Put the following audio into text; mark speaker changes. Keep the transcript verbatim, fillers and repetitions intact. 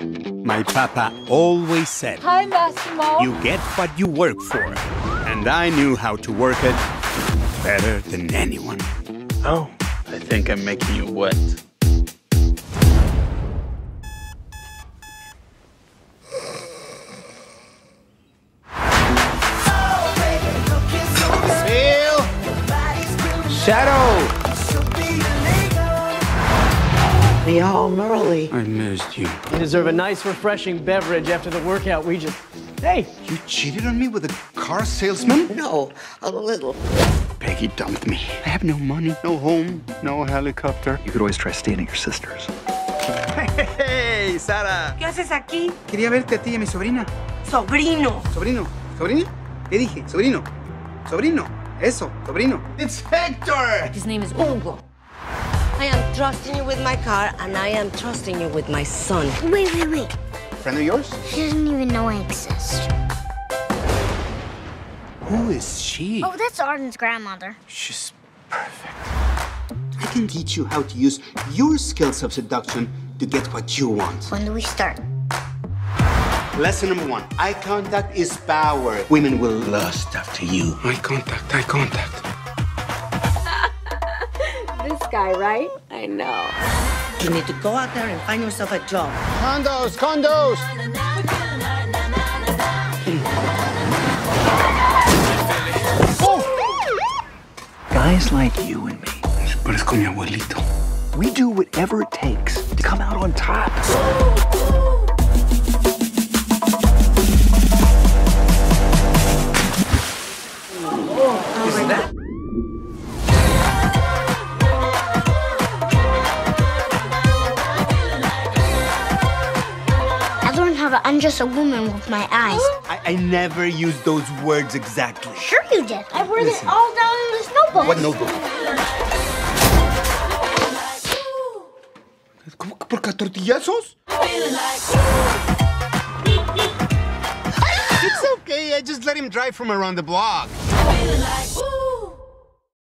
Speaker 1: My papa always said,
Speaker 2: Hi, Massimo.
Speaker 1: You get what you work for. And I knew how to work it better than anyone.
Speaker 3: Oh, I think I'm making you wet.
Speaker 4: Bill! Shadow!
Speaker 5: We home early.
Speaker 1: I missed you.
Speaker 6: You deserve a nice, refreshing beverage after the workout we just... Hey!
Speaker 4: You cheated on me with a car salesman?
Speaker 5: No, a little.
Speaker 1: Peggy dumped me. I have no money, no home, no helicopter.
Speaker 7: You could always try staying at your sister's.
Speaker 4: Hey, Sara.
Speaker 8: ¿Qué haces aquí?
Speaker 4: Quería verte a ti y a mi sobrina.
Speaker 8: Sobrino.
Speaker 4: ¿Sobrino? ¿Sobrina? ¿Qué dije? Sobrino. Sobrino. Eso, sobrino. It's Hector!
Speaker 8: His name is Hugo.
Speaker 5: I am trusting you with my car, and I am trusting you with my son.
Speaker 9: Wait, wait, wait.
Speaker 4: Friend of yours?
Speaker 9: She doesn't even know I exist.
Speaker 1: Who is she?
Speaker 9: Oh, that's Arden's grandmother.
Speaker 1: She's perfect.
Speaker 4: I can teach you how to use your skills of seduction to get what you want.
Speaker 9: When do we start?
Speaker 4: Lesson number one. Eye contact is power. Women will lust after you.
Speaker 1: Eye contact, eye contact.
Speaker 2: This guy, right? I know.
Speaker 5: You need to go out there and find yourself a job.
Speaker 4: Condos, condos!
Speaker 7: Guys like you and me,
Speaker 1: Parezco mi abuelito.
Speaker 7: we do whatever it takes to come out on top.
Speaker 4: Is that?
Speaker 9: I learned how to undress a woman with my eyes.
Speaker 4: I, I never used those words exactly.
Speaker 9: Sure you did. I wrote
Speaker 4: Listen.
Speaker 9: it all down in this notebook.
Speaker 4: What notebook? ¿Cómo que por tortillazos? It's okay, I just let him drive from around the block.